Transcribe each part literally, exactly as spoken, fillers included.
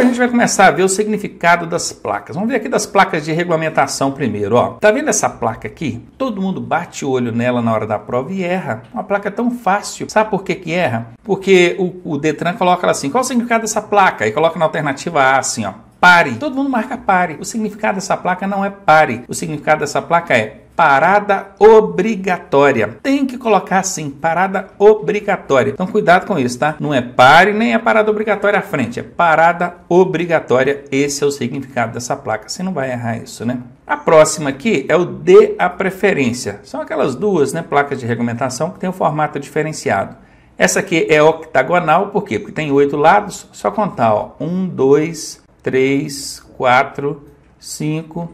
Agora a gente vai começar a ver o significado das placas. Vamos ver aqui das placas de regulamentação primeiro, ó. Tá vendo essa placa aqui? Todo mundo bate o olho nela na hora da prova e erra. Uma placa tão fácil. Sabe por que que erra? Porque o, o Detran coloca ela assim, qual o significado dessa placa? E coloca na alternativa A assim, ó, pare. Todo mundo marca pare. O significado dessa placa não é pare. O significado dessa placa é parada obrigatória. Tem que colocar assim, parada obrigatória. Então cuidado com isso, tá? Não é pare nem é parada obrigatória à frente, é parada obrigatória. Esse é o significado dessa placa. Você não vai errar isso, né? A próxima aqui é o dê a preferência. São aquelas duas, né, placas de regulamentação que tem um formato diferenciado. Essa aqui é octagonal, por quê? Porque tem oito lados. Só contar, ó. Um, dois, três, quatro, cinco,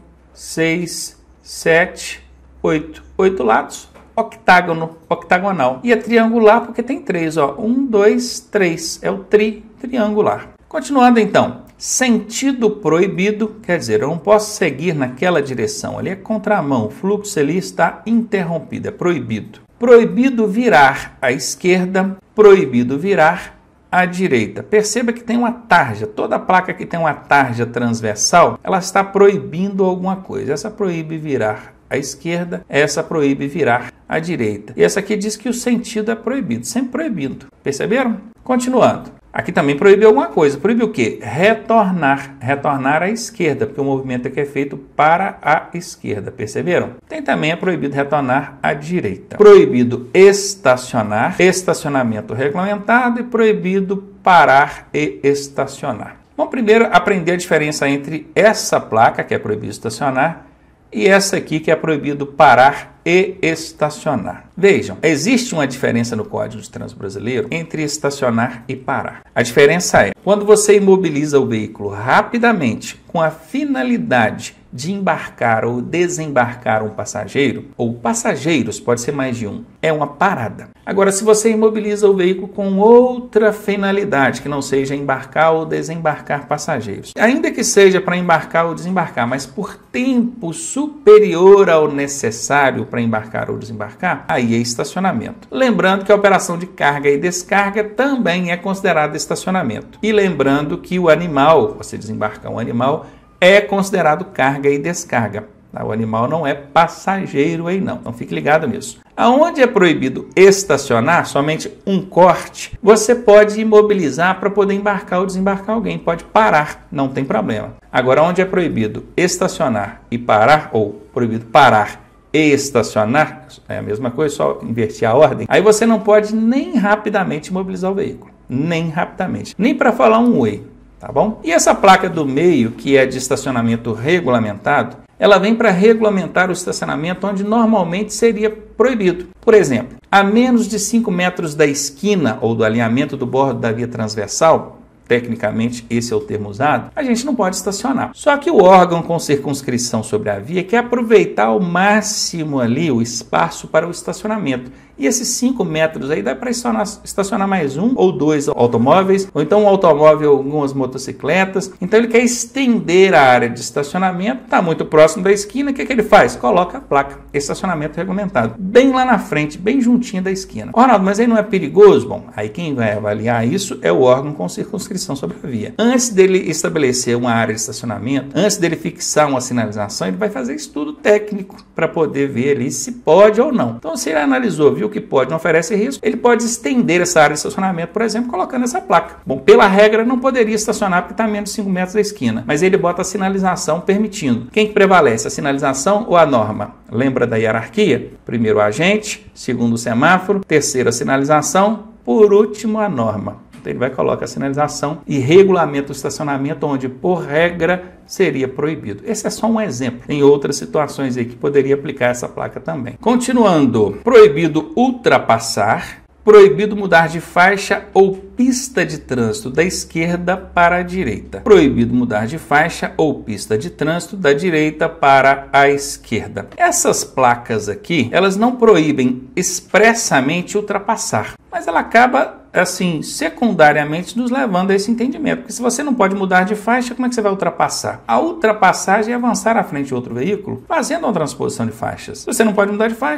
seis, sete, oito. Oito lados, octágono, octagonal. E é triangular porque tem três, ó. Um, dois, três. É o tri, triangular. Continuando então. Sentido proibido, quer dizer, eu não posso seguir naquela direção. Ali é contramão. O fluxo ali está interrompido, é proibido. Proibido virar à esquerda, proibido virar à direita. Perceba que tem uma tarja. Toda placa que tem uma tarja transversal, ela está proibindo alguma coisa. Essa proíbe virar à esquerda, essa proíbe virar à direita. E essa aqui diz que o sentido é proibido, sempre proibido. Perceberam? Continuando. Aqui também proíbe alguma coisa. Proíbe o quê? Retornar. Retornar à esquerda, porque o movimento aqui é feito para a esquerda. Perceberam? Tem também é proibido retornar à direita. Proibido estacionar, estacionamento regulamentado, e proibido parar e estacionar. Vamos primeiro aprender a diferença entre essa placa, que é proibido estacionar, e essa aqui que é proibido parar e estacionar. Vejam, existe uma diferença no Código de Trânsito Brasileiro entre estacionar e parar. A diferença é, quando você imobiliza o veículo rapidamente com a finalidade de embarcar ou desembarcar um passageiro, ou passageiros, pode ser mais de um, é uma parada. Agora, se você imobiliza o veículo com outra finalidade, que não seja embarcar ou desembarcar passageiros, ainda que seja para embarcar ou desembarcar, mas por tempo superior ao necessário para embarcar ou desembarcar, aí é estacionamento. Lembrando que a operação de carga e descarga também é considerada estacionamento. E lembrando que o animal, você desembarcar um animal, é considerado carga e descarga. O animal não é passageiro aí não, então fique ligado nisso. Aonde é proibido estacionar, somente um corte, você pode imobilizar para poder embarcar ou desembarcar alguém, pode parar, não tem problema. Agora, onde é proibido estacionar e parar, ou proibido parar e estacionar, é a mesma coisa, só inverter a ordem, aí você não pode nem rapidamente imobilizar o veículo, nem rapidamente, nem para falar um oi. Tá bom? E essa placa do meio, que é de estacionamento regulamentado, ela vem para regulamentar o estacionamento onde normalmente seria proibido. Por exemplo, a menos de cinco metros da esquina ou do alinhamento do bordo da via transversal, tecnicamente esse é o termo usado, a gente não pode estacionar. Só que o órgão com circunscrição sobre a via quer aproveitar ao máximo ali o espaço para o estacionamento. E esses cinco metros aí dá para estacionar, estacionar mais um ou dois automóveis, ou então um automóvel ou algumas motocicletas. Então ele quer estender a área de estacionamento, está muito próximo da esquina, o que, que ele faz? Coloca a placa, estacionamento regulamentado, bem lá na frente, bem juntinho da esquina. Ronaldo, mas aí não é perigoso? Bom, aí quem vai avaliar isso é o órgão com circunscrição sobre a via. Antes dele estabelecer uma área de estacionamento, antes dele fixar uma sinalização, ele vai fazer estudo técnico para poder ver ali se pode ou não. Então se ele analisou, viu que pode, não oferece risco, ele pode estender essa área de estacionamento, por exemplo, colocando essa placa. Bom, pela regra não poderia estacionar porque está a menos de cinco metros da esquina, mas ele bota a sinalização permitindo. Quem que prevalece, a sinalização ou a norma? Lembra da hierarquia? Primeiro o agente, segundo o semáforo, terceiro a sinalização, por último a norma. Então ele vai colocar a sinalização e regulamenta o estacionamento onde, por regra, seria proibido. Esse é só um exemplo. Tem outras situações aí que poderia aplicar essa placa também. Continuando, proibido ultrapassar, proibido mudar de faixa ou pista de trânsito da esquerda para a direita. Proibido mudar de faixa ou pista de trânsito da direita para a esquerda. Essas placas aqui, elas não proíbem expressamente ultrapassar, mas ela acaba assim, secundariamente nos levando a esse entendimento. Porque se você não pode mudar de faixa, como é que você vai ultrapassar? A ultrapassagem é avançar à frente de outro veículo, fazendo uma transposição de faixas. Se você não pode mudar de faixa,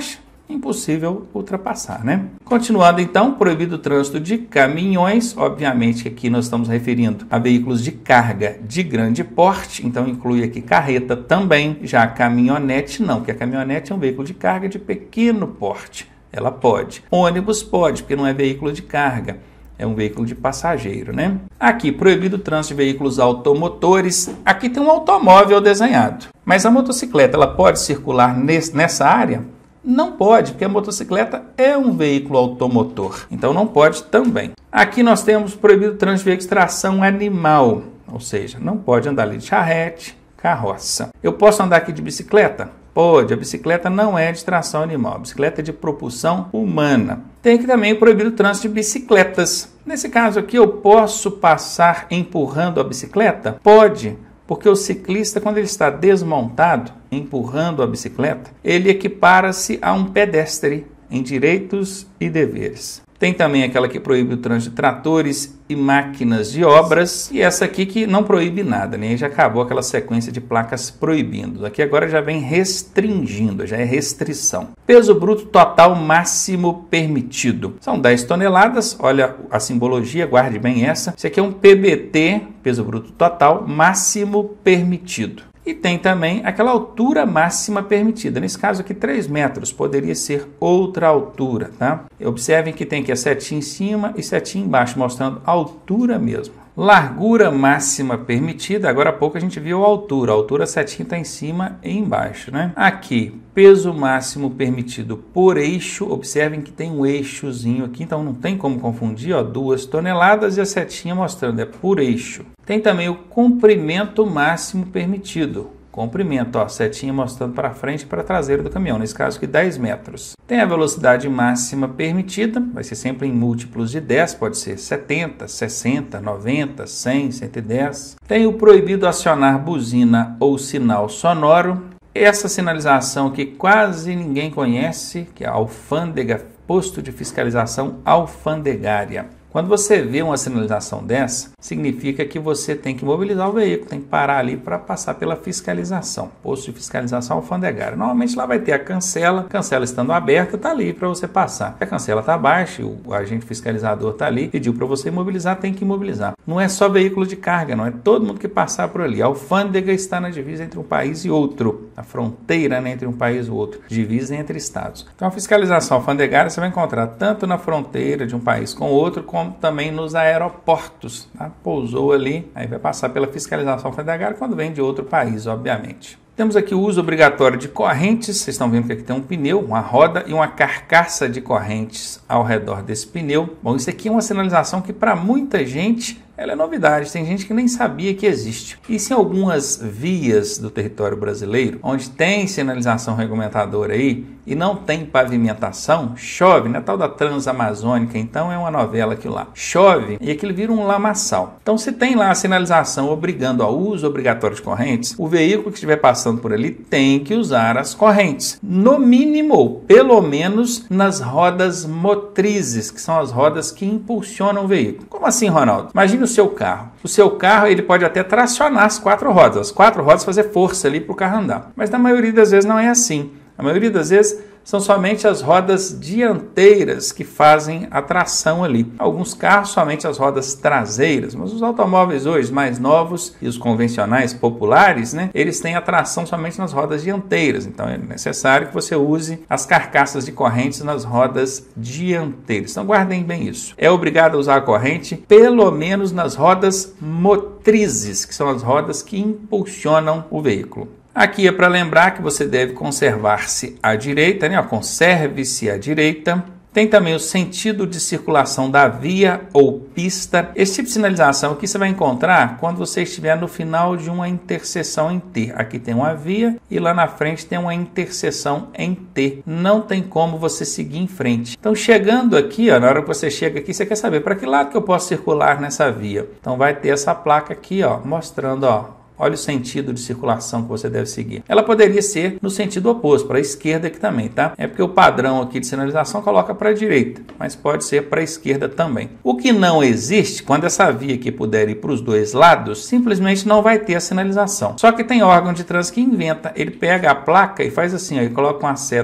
impossível ultrapassar, né? Continuando então, proibido o trânsito de caminhões, obviamente que aqui nós estamos referindo a veículos de carga de grande porte, então inclui aqui carreta também, já a caminhonete não, porque a caminhonete é um veículo de carga de pequeno porte, ela pode. Ônibus pode, porque não é veículo de carga, é um veículo de passageiro, né? Aqui, proibido o trânsito de veículos automotores, aqui tem um automóvel desenhado, mas a motocicleta, ela pode circular nesse, nessa área? Não pode, porque a motocicleta é um veículo automotor, então não pode também. Aqui nós temos proibido o trânsito de veículos de tração animal, ou seja, não pode andar ali de charrete, carroça. Eu posso andar aqui de bicicleta? Pode, a bicicleta não é de tração animal, a bicicleta é de propulsão humana. Tem aqui também proibido o trânsito de bicicletas. Nesse caso aqui, eu posso passar empurrando a bicicleta? Pode. Porque o ciclista, quando ele está desmontado, empurrando a bicicleta, ele equipara-se a um pedestre em direitos e deveres. Tem também aquela que proíbe o trânsito de tratores e máquinas de obras, e essa aqui que não proíbe nada, né? Já acabou aquela sequência de placas proibindo. Aqui agora já vem restringindo, já é restrição. Peso bruto total máximo permitido. São dez toneladas, olha a simbologia, guarde bem essa. Isso aqui é um P B T, peso bruto total máximo permitido. E tem também aquela altura máxima permitida. Nesse caso aqui, três metros. Poderia ser outra altura, tá? Observem que tem aqui a setinha em cima e setinha embaixo, mostrando a altura mesmo. Largura máxima permitida. Agora há pouco a gente viu a altura. A altura, a setinha está em cima e embaixo, né? Aqui, peso máximo permitido por eixo. Observem que tem um eixozinho aqui, então não tem como confundir, ó. Duas toneladas e a setinha mostrando, é por eixo. Tem também o comprimento máximo permitido. Comprimento, ó, setinha mostrando para frente e para traseiro do caminhão, nesse caso aqui dez metros. Tem a velocidade máxima permitida, vai ser sempre em múltiplos de dez, pode ser setenta, sessenta, noventa, cem, cento e dez. Tem o proibido acionar buzina ou sinal sonoro. Essa sinalização que quase ninguém conhece, que é a alfândega, posto de fiscalização alfandegária. Quando você vê uma sinalização dessa, significa que você tem que mobilizar o veículo, tem que parar ali para passar pela fiscalização, posto de fiscalização alfandegária. Normalmente lá vai ter a cancela, cancela estando aberta, está ali para você passar. A cancela está baixa, o agente fiscalizador está ali, pediu para você imobilizar, tem que imobilizar. Não é só veículo de carga, não é todo mundo que passar por ali. A alfândega está na divisa entre um país e outro, a fronteira, né, entre um país e outro, divisa entre estados. Então a fiscalização alfandegária você vai encontrar tanto na fronteira de um país com outro, como como também nos aeroportos, tá? Pousou ali, aí vai passar pela fiscalização alfandegária quando vem de outro país, obviamente. Temos aqui o uso obrigatório de correntes, vocês estão vendo que aqui tem um pneu, uma roda e uma carcaça de correntes ao redor desse pneu. Bom, isso aqui é uma sinalização que para muita gente ela é novidade, tem gente que nem sabia que existe. Isso em algumas vias do território brasileiro, onde tem sinalização regulamentadora aí e não tem pavimentação, chove, né? Tal da Transamazônica, então é uma novela aquilo lá. Chove e aquilo vira um lamaçal. Então se tem lá a sinalização obrigando ao uso obrigatório de correntes, o veículo que estiver passando por ali tem que usar as correntes. No mínimo, ou pelo menos nas rodas motrizes, que são as rodas que impulsionam o veículo. Como assim, Ronaldo? Imagine o seu carro. O seu carro ele pode até tracionar as quatro rodas, as quatro rodas fazer força ali para o carro andar. Mas na maioria das vezes não é assim. A maioria das vezes são somente as rodas dianteiras que fazem a tração ali. Alguns carros somente as rodas traseiras, mas os automóveis hoje mais novos e os convencionais populares, né, eles têm a tração somente nas rodas dianteiras. Então é necessário que você use as carcaças de correntes nas rodas dianteiras. Então guardem bem isso. É obrigado a usar a corrente pelo menos nas rodas motrizes, que são as rodas que impulsionam o veículo. Aqui é para lembrar que você deve conservar-se à direita, né? Conserve-se à direita. Tem também o sentido de circulação da via ou pista. Esse tipo de sinalização aqui você vai encontrar quando você estiver no final de uma interseção em T. Aqui tem uma via e lá na frente tem uma interseção em T. Não tem como você seguir em frente. Então chegando aqui, ó, na hora que você chega aqui, você quer saber para que lado que eu posso circular nessa via. Então vai ter essa placa aqui, ó, mostrando, ó. Olha o sentido de circulação que você deve seguir. Ela poderia ser no sentido oposto, para a esquerda aqui também, tá? É porque o padrão aqui de sinalização coloca para a direita, mas pode ser para a esquerda também. O que não existe, quando essa via aqui puder ir para os dois lados, simplesmente não vai ter a sinalização. Só que tem órgão de trânsito que inventa, ele pega a placa e faz assim, ó, ele coloca uma seta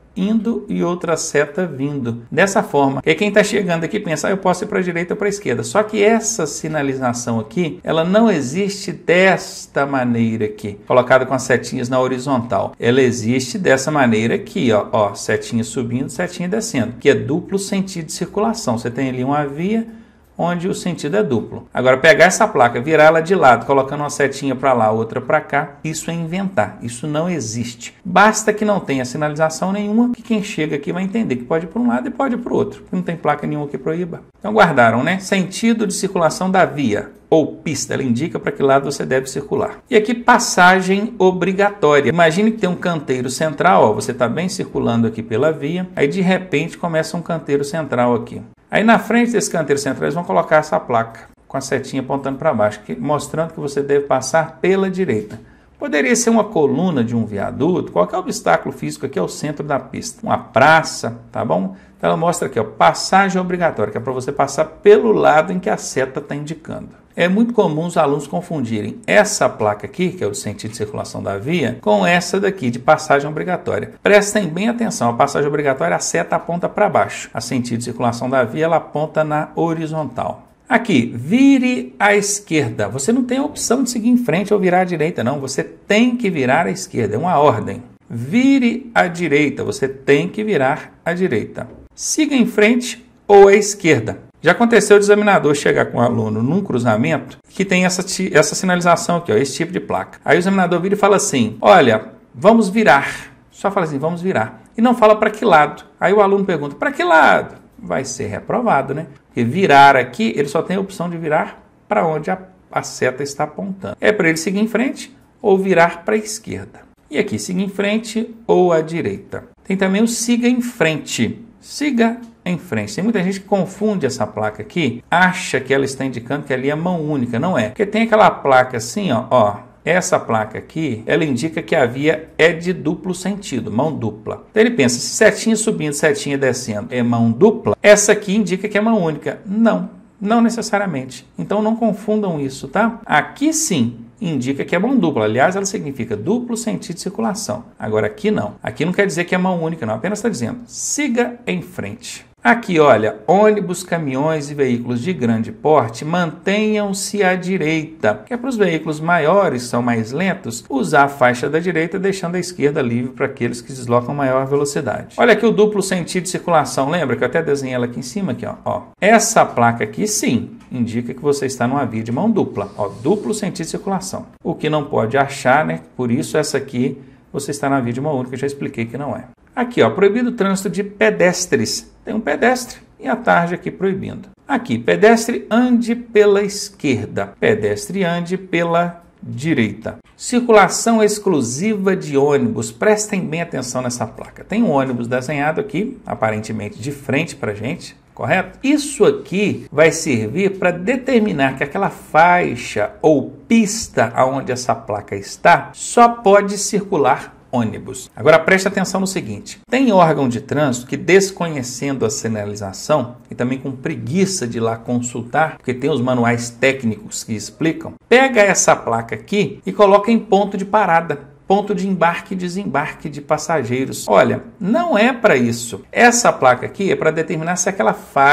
indo e outra seta vindo. Dessa forma, que quem está chegando aqui pensa, ah, eu posso ir para a direita ou para a esquerda. Só que essa sinalização aqui, ela não existe desta maneira aqui, colocada com as setinhas na horizontal. Ela existe dessa maneira aqui, ó, ó, setinha subindo, setinha descendo, que é duplo sentido de circulação. Você tem ali uma via onde o sentido é duplo. Agora, pegar essa placa, virar ela de lado, colocando uma setinha para lá, outra para cá, isso é inventar. Isso não existe. Basta que não tenha sinalização nenhuma, que quem chega aqui vai entender que pode ir para um lado e pode ir para o outro. Não tem placa nenhuma que proíba. Então, guardaram, né? Sentido de circulação da via ou pista, ela indica para que lado você deve circular. E aqui, passagem obrigatória. Imagine que tem um canteiro central, ó, você está bem circulando aqui pela via, aí de repente começa um canteiro central aqui. Aí na frente desse canteiro central eles vão colocar essa placa com a setinha apontando para baixo, que, mostrando que você deve passar pela direita. Poderia ser uma coluna de um viaduto, qualquer obstáculo físico aqui é o centro da pista. Uma praça, tá bom? Então ela mostra aqui, ó, passagem obrigatória, que é para você passar pelo lado em que a seta está indicando. É muito comum os alunos confundirem essa placa aqui, que é o sentido de circulação da via, com essa daqui de passagem obrigatória. Prestem bem atenção, a passagem obrigatória, a seta aponta para baixo. A sentido de circulação da via, ela aponta na horizontal. Aqui, vire à esquerda. Você não tem a opção de seguir em frente ou virar à direita, não. Você tem que virar à esquerda, é uma ordem. Vire à direita, você tem que virar à direita. Siga em frente ou à esquerda. Já aconteceu o examinador chegar com o aluno num cruzamento que tem essa, essa sinalização aqui, ó, esse tipo de placa. Aí o examinador vira e fala assim, olha, vamos virar. Só fala assim, vamos virar. E não fala para que lado. Aí o aluno pergunta, para que lado? Vai ser reprovado, né? Porque virar aqui, ele só tem a opção de virar para onde a, a seta está apontando. É para ele seguir em frente ou virar para a esquerda. E aqui, siga em frente ou à direita. Tem também o siga em frente. Siga em frente. Tem muita gente que confunde essa placa aqui, acha que ela está indicando que ali é mão única. Não é. Porque tem aquela placa assim, ó, ó. Essa placa aqui, ela indica que a via é de duplo sentido, mão dupla. Então ele pensa, se setinha subindo, setinha descendo é mão dupla, essa aqui indica que é mão única. Não, não necessariamente. Então não confundam isso, tá? Aqui sim indica que é mão dupla. Aliás, ela significa duplo sentido de circulação. Agora aqui não. Aqui não quer dizer que é mão única, não. Apenas está dizendo, siga em frente. Aqui, olha, ônibus, caminhões e veículos de grande porte mantenham-se à direita, que é para os veículos maiores, são mais lentos, usar a faixa da direita, deixando a esquerda livre para aqueles que deslocam maior velocidade. Olha aqui o duplo sentido de circulação, lembra que eu até desenhei ela aqui em cima, aqui, ó, ó. Essa placa aqui, sim, indica que você está numa via de mão dupla, ó, duplo sentido de circulação. O que não pode achar, né? Por isso essa aqui, você está na via de mão única, eu já expliquei que não é. Aqui, ó, proibido o trânsito de pedestres. Tem um pedestre e a tarja aqui proibindo. Aqui, pedestre ande pela esquerda, pedestre ande pela direita. Circulação exclusiva de ônibus. Prestem bem atenção nessa placa. Tem um ônibus desenhado aqui, aparentemente de frente para a gente, correto? Isso aqui vai servir para determinar que aquela faixa ou pista aonde essa placa está só pode circular ônibus. Agora preste atenção no seguinte, tem órgão de trânsito que, desconhecendo a sinalização e também com preguiça de ir lá consultar, porque tem os manuais técnicos que explicam, pega essa placa aqui e coloca em ponto de parada, ponto de embarque e desembarque de passageiros. Olha, não é para isso. Essa placa aqui é para determinar se aquela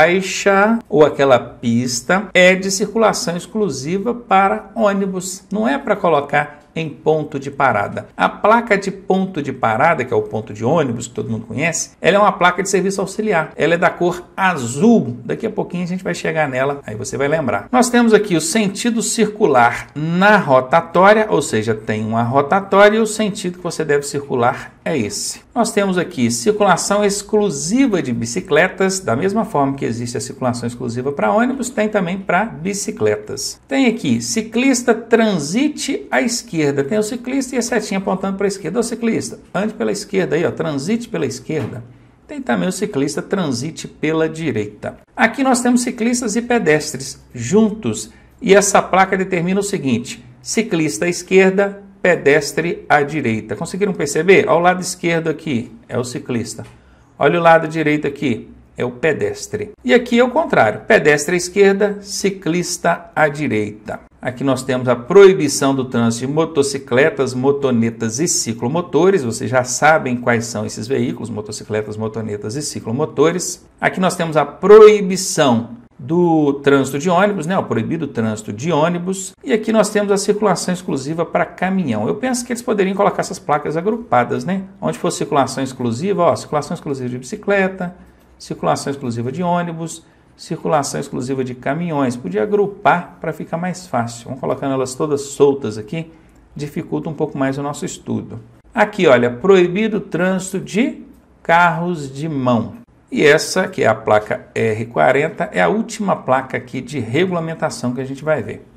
faixa ou aquela pista é de circulação exclusiva para ônibus. Não é para colocar em ponto de parada. A placa de ponto de parada, que é o ponto de ônibus, que todo mundo conhece, ela é uma placa de serviço auxiliar. Ela é da cor azul. Daqui a pouquinho a gente vai chegar nela, aí você vai lembrar. Nós temos aqui o sentido circular na rotatória, ou seja, tem uma rotatória e o sentido que você deve circular é esse. Nós temos aqui circulação exclusiva de bicicletas, da mesma forma que existe a circulação exclusiva para ônibus, tem também para bicicletas. Tem aqui, ciclista transite à esquerda. Tem o ciclista e a setinha apontando para a esquerda. O ciclista, ande pela esquerda aí, ó, transite pela esquerda. Tem também o ciclista transite pela direita. Aqui nós temos ciclistas e pedestres juntos. E essa placa determina o seguinte, ciclista à esquerda, pedestre à direita. Conseguiram perceber? Ao lado esquerdo aqui é o ciclista. Olha o lado direito aqui, é o pedestre. E aqui é o contrário, pedestre à esquerda, ciclista à direita. Aqui nós temos a proibição do trânsito de motocicletas, motonetas e ciclomotores. Vocês já sabem quais são esses veículos, motocicletas, motonetas e ciclomotores. Aqui nós temos a proibição do trânsito de ônibus, né? O proibido trânsito de ônibus. E aqui nós temos a circulação exclusiva para caminhão. Eu penso que eles poderiam colocar essas placas agrupadas, né? Onde for circulação exclusiva, ó, circulação exclusiva de bicicleta, circulação exclusiva de ônibus, circulação exclusiva de caminhões. Podia agrupar para ficar mais fácil. Vamos colocando elas todas soltas aqui, dificulta um pouco mais o nosso estudo. Aqui, olha, proibido o trânsito de carros de mão. E essa, que é a placa R quarenta, é a última placa aqui de regulamentação que a gente vai ver.